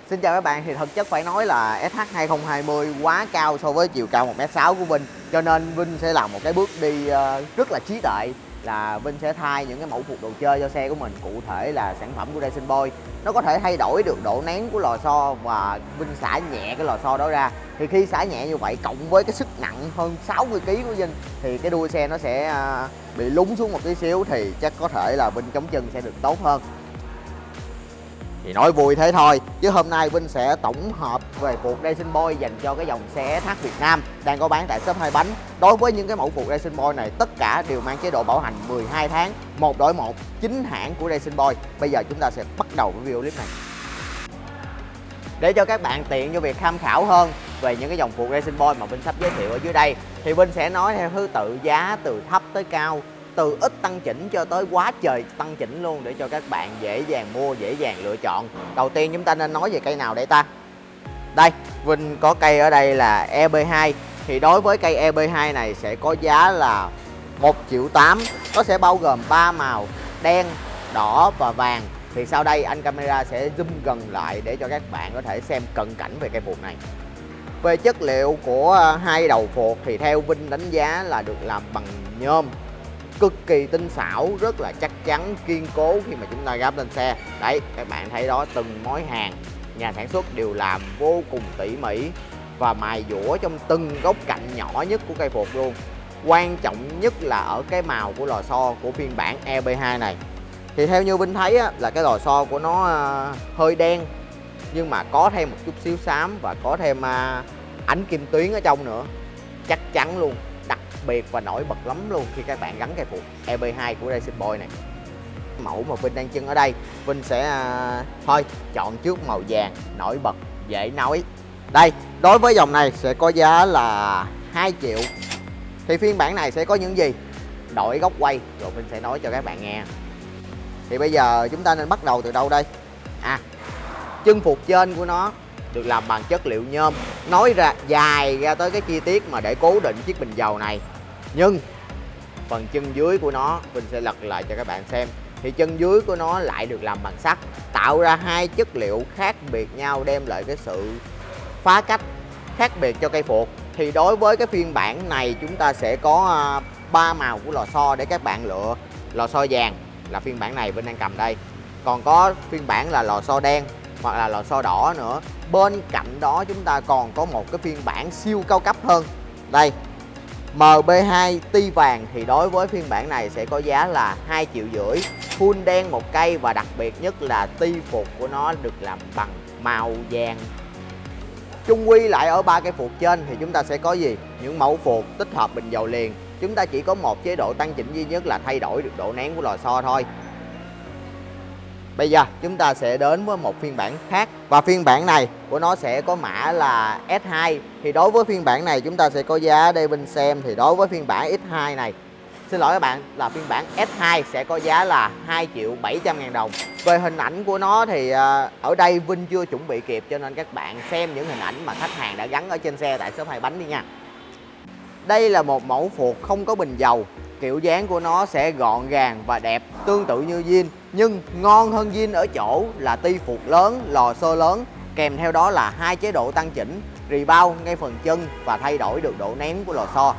Xin chào các bạn, thì thực chất phải nói là SH2020 quá cao so với chiều cao 1m6 của Vinh, cho nên Vinh sẽ làm một cái bước đi rất là trí tuệ, là Vinh sẽ thay những cái mẫu phụ đồ chơi cho xe của mình, cụ thể là sản phẩm của Racing Boy. Nó có thể thay đổi được độ nén của lò xo và Vinh xả nhẹ cái lò xo đó ra. Thì khi xả nhẹ như vậy cộng với cái sức nặng hơn 60 kg của Vinh thì cái đuôi xe nó sẽ bị lún xuống một tí xíu, thì chắc có thể là Vinh chống chân sẽ được tốt hơn. Thì nói vui thế thôi, chứ hôm nay Vinh sẽ tổng hợp về phụ Racing Boy dành cho cái dòng xe SH Việt Nam đang có bán tại shop 2 Bánh. Đối với những cái mẫu phụ Racing Boy này, tất cả đều mang chế độ bảo hành 12 tháng, 1 đổi 1, chính hãng của Racing Boy. Bây giờ chúng ta sẽ bắt đầu với video clip này. Để cho các bạn tiện cho việc tham khảo hơn về những cái dòng phụ Racing Boy mà Vinh sắp giới thiệu ở dưới đây, thì Vinh sẽ nói theo thứ tự giá từ thấp tới cao, từ ít tăng chỉnh cho tới quá trời tăng chỉnh luôn, để cho các bạn dễ dàng mua, dễ dàng lựa chọn. Đầu tiên chúng ta nên nói về cây nào đây ta? Đây, Vinh có cây ở đây là EB2. Thì đối với cây EB2 này sẽ có giá là 1,8 triệu. Nó sẽ bao gồm 3 màu đen, đỏ và vàng. Thì sau đây anh camera sẽ zoom gần lại để cho các bạn có thể xem cận cảnh về cây phuộc này. Về chất liệu của hai đầu phuộc thì theo Vinh đánh giá là được làm bằng nhôm, cực kỳ tinh xảo, rất là chắc chắn, kiên cố khi mà chúng ta gáp lên xe. Đấy, các bạn thấy đó, từng mối hàng nhà sản xuất đều làm vô cùng tỉ mỉ và mài dũa trong từng góc cạnh nhỏ nhất của cây phuộc luôn. Quan trọng nhất là ở cái màu của lò xo của phiên bản EB2 này. Thì theo như Vinh thấy á, là cái lò xo của nó hơi đen, nhưng mà có thêm một chút xíu xám và có thêm ánh kim tuyến ở trong nữa. Chắc chắn luôn, đặc biệt và nổi bật lắm luôn khi các bạn gắn cây phuộc EB2 của Racing Boy này. Mẫu mà Vinh đang trưng ở đây, Vinh sẽ thôi chọn trước màu vàng nổi bật dễ nói. Đây, đối với dòng này sẽ có giá là 2 triệu. Thì phiên bản này sẽ có những gì? Đổi góc quay rồi Vinh sẽ nói cho các bạn nghe. Thì bây giờ chúng ta nên bắt đầu từ đâu đây? Chân phuộc trên của nó được làm bằng chất liệu nhôm, nói ra dài ra tới cái chi tiết mà để cố định chiếc bình dầu này. Nhưng phần chân dưới của nó, Vinh sẽ lật lại cho các bạn xem, thì chân dưới của nó lại được làm bằng sắt, tạo ra hai chất liệu khác biệt nhau, đem lại cái sự phá cách khác biệt cho cây phuộc. Thì đối với cái phiên bản này chúng ta sẽ có 3 màu của lò xo để các bạn lựa. Lò xo vàng là phiên bản này Vinh đang cầm đây, còn có phiên bản là lò xo đen hoặc là lò xo đỏ nữa. Bên cạnh đó chúng ta còn có một cái phiên bản siêu cao cấp hơn đây, MB2 ti vàng. Thì đối với phiên bản này sẽ có giá là 2,5 triệu, full đen một cây, và đặc biệt nhất là ti phuộc của nó được làm bằng màu vàng. Chung quy lại ở ba cái phuộc trên thì chúng ta sẽ có gì? Những mẫu phuộc tích hợp bình dầu liền. Chúng ta chỉ có một chế độ tăng chỉnh duy nhất là thay đổi được độ nén của lò xo thôi. Bây giờ chúng ta sẽ đến với một phiên bản khác, và phiên bản này của nó sẽ có mã là S2. Thì đối với phiên bản này chúng ta sẽ có giá đây Vinh xem. Thì đối với phiên bản X2 này, xin lỗi các bạn, là phiên bản S2 sẽ có giá là 2.700.000 đồng. Về hình ảnh của nó thì ở đây Vinh chưa chuẩn bị kịp, cho nên các bạn xem những hình ảnh mà khách hàng đã gắn ở trên xe tại shop 2 Bánh đi nha. Đây là một mẫu phuộc không có bình dầu, kiểu dáng của nó sẽ gọn gàng và đẹp tương tự như zin, nhưng ngon hơn zin ở chỗ là ti phuộc lớn, lò xo lớn, kèm theo đó là hai chế độ tăng chỉnh, rebound ngay phần chân và thay đổi được độ nén của lò xo.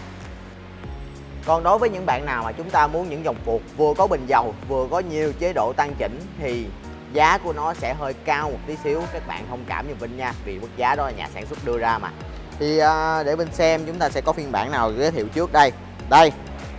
Còn đối với những bạn nào mà chúng ta muốn những dòng phuộc vừa có bình dầu vừa có nhiều chế độ tăng chỉnh thì giá của nó sẽ hơi cao một tí xíu, các bạn thông cảm giùm Vinh nha, vì mức giá đó là nhà sản xuất đưa ra mà. Thì để Vinh xem chúng ta sẽ có phiên bản nào giới thiệu trước đây. Đây,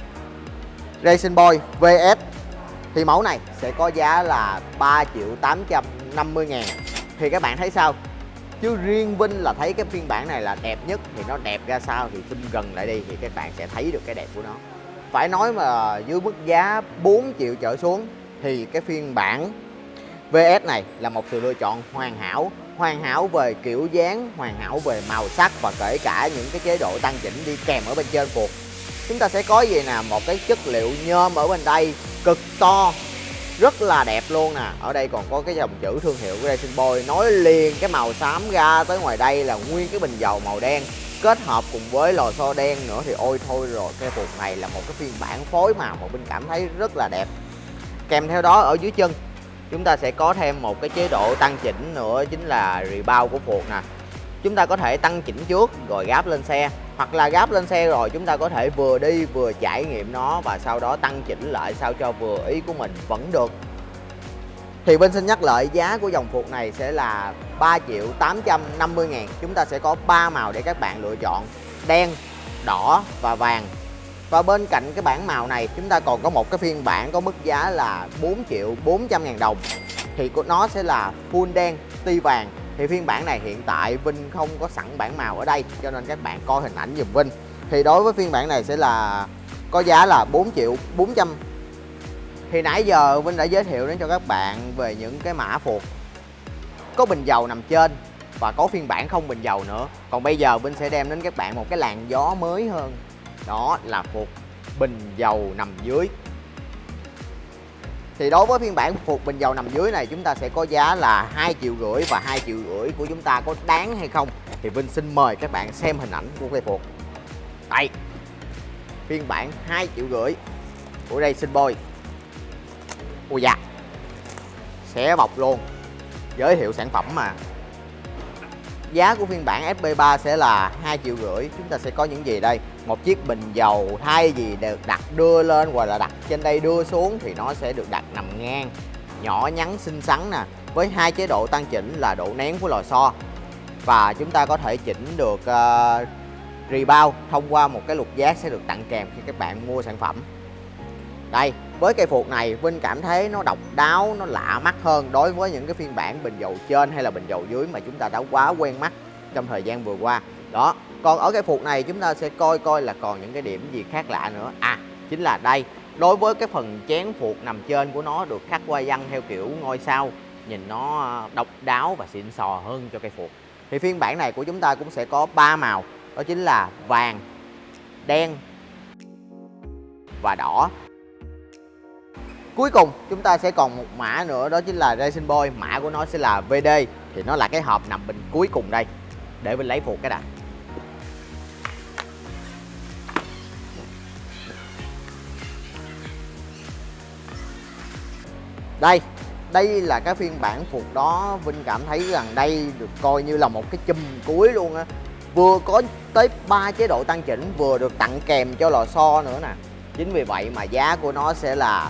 Racing Boy VS. Thì mẫu này sẽ có giá là 3.850.000. Thì các bạn thấy sao? Chứ riêng Vinh là thấy cái phiên bản này là đẹp nhất. Thì nó đẹp ra sao thì zoom gần lại đi thì các bạn sẽ thấy được cái đẹp của nó. Phải nói mà dưới mức giá 4 triệu trở xuống thì cái phiên bản VS này là một sự lựa chọn hoàn hảo. Hoàn hảo về kiểu dáng, hoàn hảo về màu sắc và kể cả những cái chế độ tăng chỉnh đi kèm ở bên trên phuộc. Chúng ta sẽ có gì nè, một cái chất liệu nhôm ở bên đây cực to, rất là đẹp luôn nè. Ở đây còn có cái dòng chữ thương hiệu của Racing Boy, nói liền cái màu xám ra tới ngoài đây là nguyên cái bình dầu màu đen, kết hợp cùng với lò xo đen nữa thì ôi thôi rồi, cái phuộc này là một cái phiên bản phối màu mà Vinh cảm thấy rất là đẹp. Kèm theo đó ở dưới chân chúng ta sẽ có thêm một cái chế độ tăng chỉnh nữa, chính là rebound của phuộc nè. Chúng ta có thể tăng chỉnh trước rồi gáp lên xe, hoặc là gáp lên xe rồi chúng ta có thể vừa đi vừa trải nghiệm nó và sau đó tăng chỉnh lại sao cho vừa ý của mình vẫn được. Thì Vinh xin nhắc lại giá của dòng phuộc này sẽ là 3.850.000. Chúng ta sẽ có 3 màu để các bạn lựa chọn: đen, đỏ và vàng. Và bên cạnh cái bảng màu này chúng ta còn có một cái phiên bản có mức giá là 4.400.000 đồng. Thì nó sẽ là full đen ti vàng. Thì phiên bản này hiện tại Vinh không có sẵn bảng màu ở đây, cho nên các bạn coi hình ảnh giùm Vinh. Thì đối với phiên bản này sẽ là có giá là 4.400.000. Thì nãy giờ Vinh đã giới thiệu đến cho các bạn về những cái mã phuộc có bình dầu nằm trên và có phiên bản không bình dầu nữa. Còn bây giờ Vinh sẽ đem đến các bạn một cái làn gió mới hơn, đó là phuộc bình dầu nằm dưới. Thì đối với phiên bản phuộc bình dầu nằm dưới này chúng ta sẽ có giá là 2,5 triệu, và 2,5 triệu của chúng ta có đáng hay không thì Vinh xin mời các bạn xem hình ảnh của cây phuộc. Đây, phiên bản 2,5 triệu của Racing Boy. Ui da, xé bọc luôn, giới thiệu sản phẩm mà. Giá của phiên bản SP3 sẽ là 2,5 triệu. Chúng ta sẽ có những gì đây? Một chiếc bình dầu, thay vì được đặt đưa lên hoặc là đặt trên đây đưa xuống thì nó sẽ được đặt nằm ngang, nhỏ nhắn xinh xắn nè, với hai chế độ tăng chỉnh là độ nén của lò xo. Và chúng ta có thể chỉnh được rebound thông qua một cái lục giác sẽ được tặng kèm khi các bạn mua sản phẩm. Đây, với cây phuộc này Vinh cảm thấy nó độc đáo, nó lạ mắt hơn đối với những cái phiên bản bình dầu trên hay là bình dầu dưới mà chúng ta đã quá quen mắt trong thời gian vừa qua. Đó, còn ở cây phuộc này chúng ta sẽ coi là còn những cái điểm gì khác lạ nữa. À, chính là đây, đối với cái phần chén phuộc nằm trên của nó được khắc hoa văn theo kiểu ngôi sao, nhìn nó độc đáo và xịn sò hơn cho cây phuộc. Thì phiên bản này của chúng ta cũng sẽ có 3 màu, đó chính là vàng, đen và đỏ. Cuối cùng chúng ta sẽ còn một mã nữa, đó chính là Racing Boy. Mã của nó sẽ là VD, thì nó là cái hộp nằm bên cuối cùng đây. Để mình lấy phuộc cái đã. Đây là cái phiên bản phuộc đó. Vinh cảm thấy rằng đây được coi như là một cái chùm cuối luôn á. Vừa có tới 3 chế độ tăng chỉnh, vừa được tặng kèm cho lò xo nữa nè. Chính vì vậy mà giá của nó sẽ là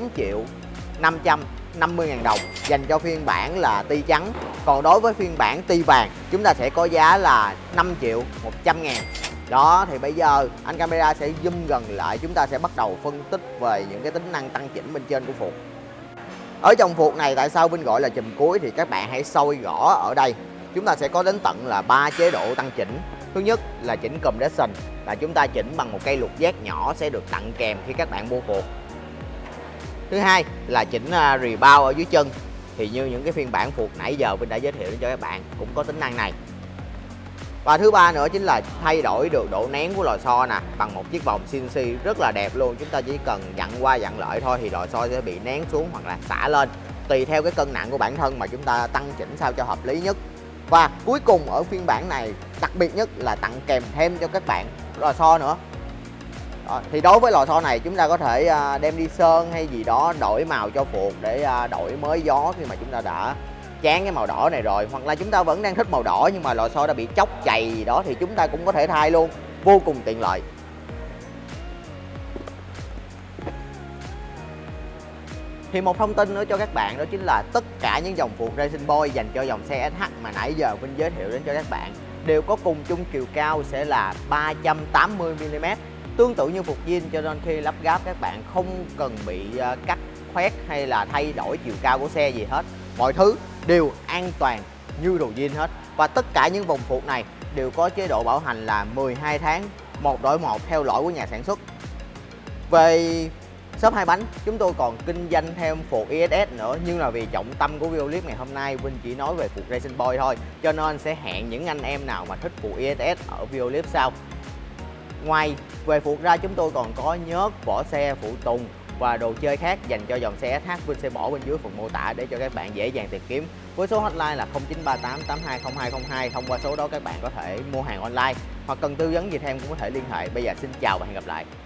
4.550.000 đồng dành cho phiên bản là ti trắng. Còn đối với phiên bản ti vàng chúng ta sẽ có giá là 5.100.000. Đó, thì bây giờ anh camera sẽ zoom gần lại, chúng ta sẽ bắt đầu phân tích về những cái tính năng tăng chỉnh bên trên của phuộc. Ở trong phuộc này tại sao Vinh gọi là chùm cuối thì các bạn hãy soi rõ ở đây. Chúng ta sẽ có đến tận là 3 chế độ tăng chỉnh. Thứ nhất là chỉnh compression, là chúng ta chỉnh bằng một cây lục giác nhỏ sẽ được tặng kèm khi các bạn mua phuộc. Thứ hai là chỉnh rebound ở dưới chân, thì như những cái phiên bản phuộc nãy giờ Vinh đã giới thiệu cho các bạn cũng có tính năng này. Và thứ ba nữa chính là thay đổi được độ nén của lò xo nè, bằng một chiếc vòng CNC rất là đẹp luôn. Chúng ta chỉ cần dặn qua dặn lại thôi thì lò xo sẽ bị nén xuống hoặc là xả lên, tùy theo cái cân nặng của bản thân mà chúng ta tăng chỉnh sao cho hợp lý nhất. Và cuối cùng ở phiên bản này đặc biệt nhất là tặng kèm thêm cho các bạn lò xo nữa. Đó, thì đối với lò xo này chúng ta có thể đem đi sơn hay gì đó, đổi màu cho phuộc để đổi mới gió khi mà chúng ta đã chán cái màu đỏ này rồi, hoặc là chúng ta vẫn đang thích màu đỏ nhưng mà lò xo đã bị chóc chày gì đó thì chúng ta cũng có thể thay luôn, vô cùng tiện lợi. Thì một thông tin nữa cho các bạn, đó chính là tất cả những dòng phuộc Racing Boy dành cho dòng xe SH mà nãy giờ Vinh giới thiệu đến cho các bạn đều có cùng chung chiều cao sẽ là 380mm, tương tự như phuộc zin, cho nên khi lắp ráp các bạn không cần bị cắt khoét hay là thay đổi chiều cao của xe gì hết. Mọi thứ đều an toàn như đồ zin hết. Và tất cả những vòng phuộc này đều có chế độ bảo hành là 12 tháng 1 đổi 1 theo lỗi của nhà sản xuất. Về shop hai bánh chúng tôi còn kinh doanh thêm phuộc ISS nữa, nhưng là vì trọng tâm của video clip ngày hôm nay Vinh chỉ nói về phuộc Racing Boy thôi, cho nên sẽ hẹn những anh em nào mà thích phuộc ISS ở video clip sau. Ngoài về phuộc ra chúng tôi còn có nhớt, vỏ xe, phụ tùng và đồ chơi khác dành cho dòng xe SH. Vinh sẽ bỏ bên dưới phần mô tả để cho các bạn dễ dàng tìm kiếm, với số hotline là 0938 820202. Thông qua số đó các bạn có thể mua hàng online hoặc cần tư vấn gì thêm cũng có thể liên hệ. Bây giờ xin chào và hẹn gặp lại.